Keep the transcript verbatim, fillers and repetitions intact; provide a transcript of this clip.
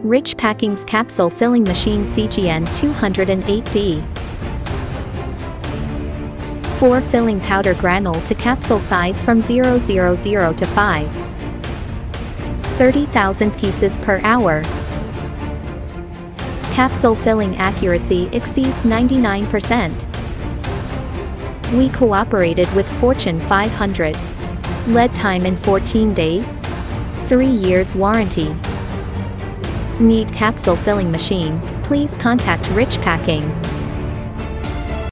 Rich Packing's Capsule Filling Machine C G N two oh eight D. four Filling Powder Granule to Capsule Size from zero zero zero to five. thirty thousand pieces per hour. Capsule filling accuracy exceeds ninety-nine percent. We cooperated with Fortune five hundred. Lead time in fourteen days. three years warranty. Need capsule filling machine? Please contact Rich Packing.